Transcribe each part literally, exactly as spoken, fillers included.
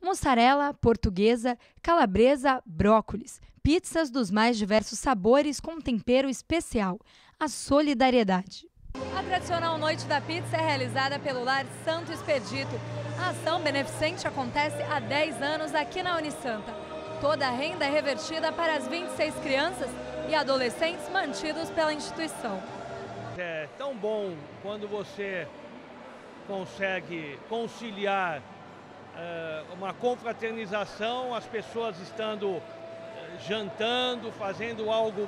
mussarela, portuguesa, calabresa, brócolis. Pizzas dos mais diversos sabores com tempero especial. A solidariedade. A tradicional Noite da Pizza é realizada pelo Lar Santo Expedito. A ação beneficente acontece há dez anos aqui na Unisanta. Toda a renda é revertida para as vinte e seis crianças e adolescentes mantidos pela instituição. É tão bom quando você consegue conciliar uh, uma confraternização, as pessoas estando uh, jantando, fazendo algo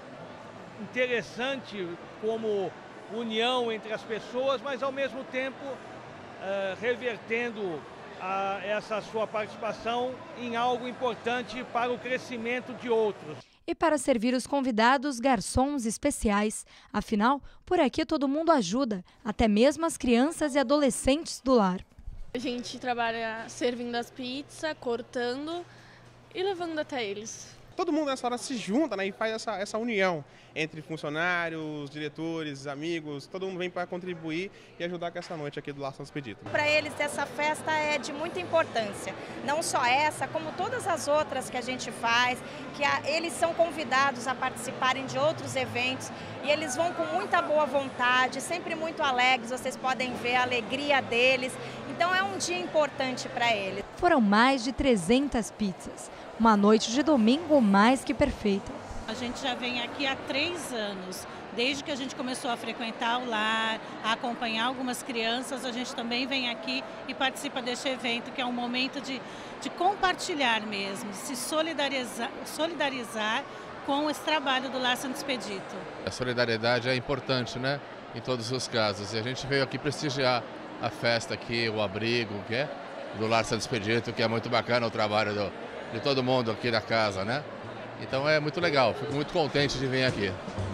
interessante como união entre as pessoas, mas ao mesmo tempo uh, revertendo a essa sua participação em algo importante para o crescimento de outros. E para servir os convidados, garçons especiais. Afinal, por aqui todo mundo ajuda, até mesmo as crianças e adolescentes do lar. A gente trabalha servindo as pizzas, cortando e levando até eles. Todo mundo nessa hora se junta, né, e faz essa, essa união entre funcionários, diretores, amigos, todo mundo vem para contribuir e ajudar com essa noite aqui do Lar Santo Expedito. Para eles essa festa é de muita importância, não só essa, como todas as outras que a gente faz, que a, eles são convidados a participarem de outros eventos e eles vão com muita boa vontade, sempre muito alegres, vocês podem ver a alegria deles, então é um dia importante para eles. Foram mais de trezentas pizzas. Uma noite de domingo mais que perfeita. A gente já vem aqui há três anos. Desde que a gente começou a frequentar o lar, a acompanhar algumas crianças, a gente também vem aqui e participa deste evento, que é um momento de, de compartilhar mesmo, de se solidarizar, solidarizar com esse trabalho do Lar Santo Expedito. A solidariedade é importante, né? Em todos os casos. E a gente veio aqui prestigiar a festa aqui, o abrigo, que é do Lar Santo Expedito, que é muito bacana o trabalho do de todo mundo aqui da casa, né? Então é muito legal, fico muito contente de vir aqui.